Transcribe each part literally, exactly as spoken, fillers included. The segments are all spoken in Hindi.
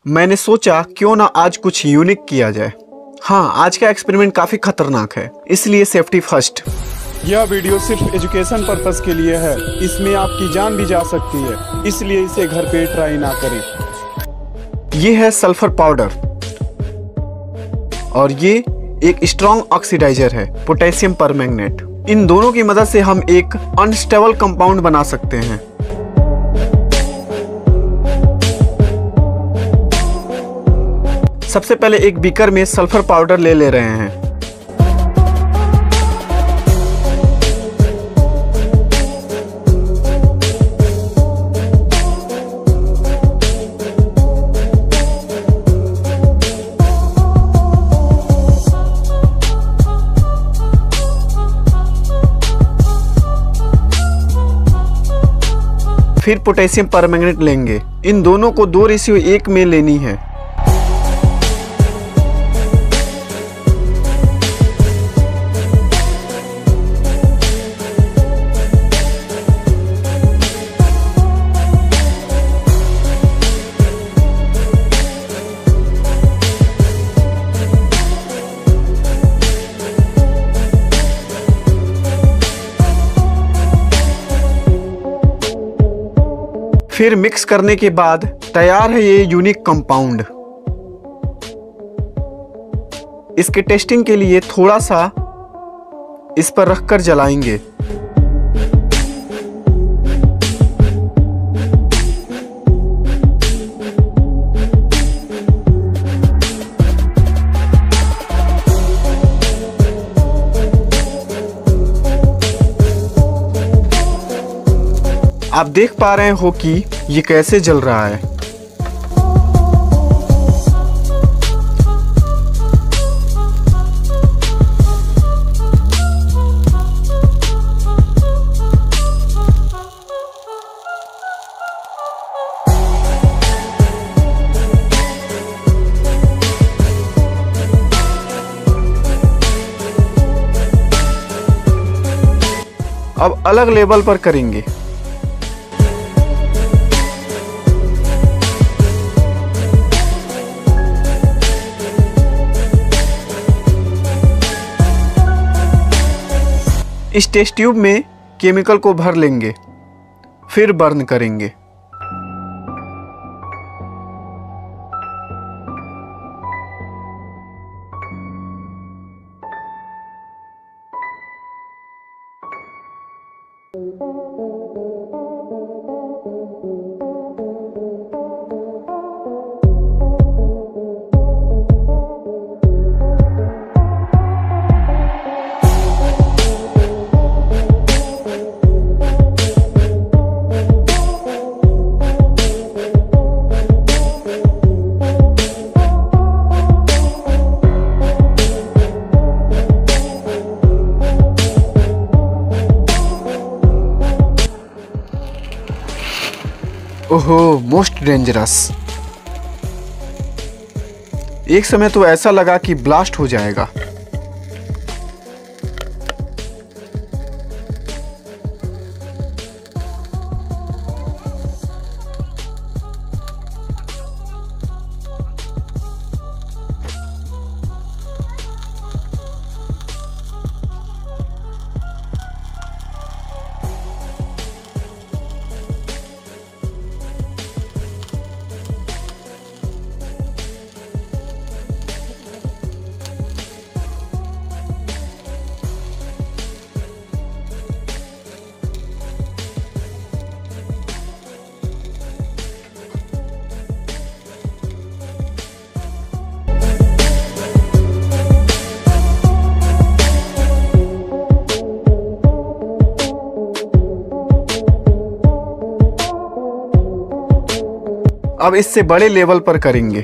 मैंने सोचा क्यों ना आज कुछ यूनिक किया जाए। हाँ, आज का एक्सपेरिमेंट काफी खतरनाक है, इसलिए सेफ्टी फर्स्ट। यह वीडियो सिर्फ एजुकेशन पर्पस के लिए है। इसमें आपकी जान भी जा सकती है, इसलिए इसे घर पे ट्राई ना करें। ये है सल्फर पाउडर और ये एक स्ट्रॉन्ग ऑक्सीडाइजर है, पोटेशियम परमैंगनेट। इन दोनों की मदद से हम एक अनस्टेबल कंपाउंड बना सकते हैं। सबसे पहले एक बीकर में सल्फर पाउडर ले ले रहे हैं। फिर पोटेशियम परमैंगनेट लेंगे। इन दोनों को दो रेशियो एक में लेनी है। फिर मिक्स करने के बाद तैयार है ये यूनिक कंपाउंड। इसके टेस्टिंग के लिए थोड़ा सा इस पर रखकर जलाएंगे। आप देख पा रहे हो कि ये कैसे जल रहा है। अब अलग लेवल पर करेंगे। इस टेस्ट ट्यूब में केमिकल को भर लेंगे, फिर बर्न करेंगे। ओहो, मोस्ट डेंजरस। एक समय तो ऐसा लगा कि ब्लास्ट हो जाएगा। अब इससे बड़े लेवल पर करेंगे।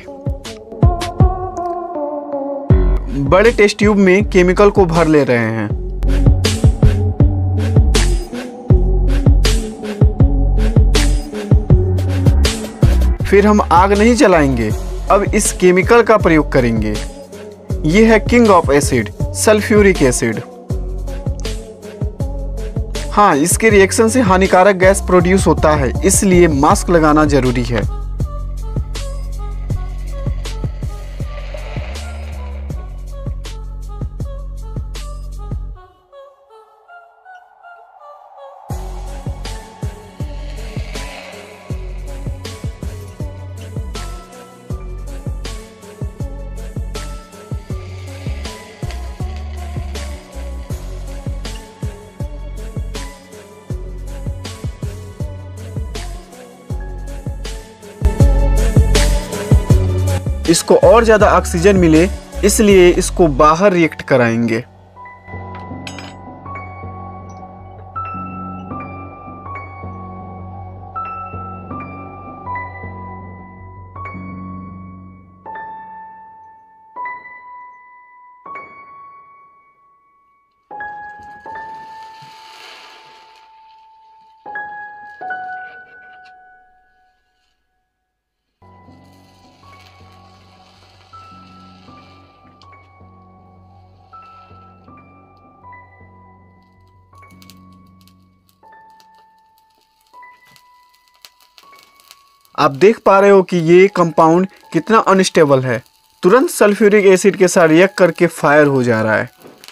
बड़े टेस्ट ट्यूब में केमिकल को भर ले रहे हैं। फिर हम आग नहीं जलाएंगे, अब इस केमिकल का प्रयोग करेंगे। यह है king of acid, sulphuric acid. हाँ, इसके रिएक्शन से हानिकारक गैस प्रोड्यूस होता है, इसलिए मास्क लगाना जरूरी है। इसको और ज़्यादा ऑक्सीजन मिले, इसलिए इसको बाहर रिएक्ट कराएंगे। आप देख पा रहे हो कि ये कंपाउंड कितना अनस्टेबल है। तुरंत सल्फ्यूरिक एसिड के साथ रिएक्ट करके फायर हो जा रहा है।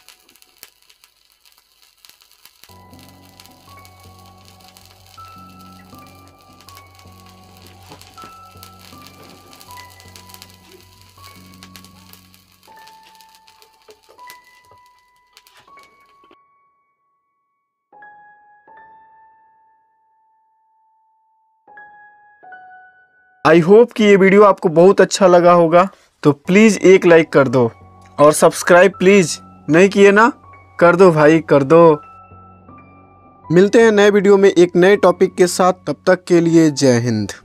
आई होप कि ये वीडियो आपको बहुत अच्छा लगा होगा, तो प्लीज़ एक लाइक कर दो और सब्सक्राइब प्लीज़ नहीं किए ना, कर दो भाई कर दो। मिलते हैं नए वीडियो में एक नए टॉपिक के साथ, तब तक के लिए जय हिंद।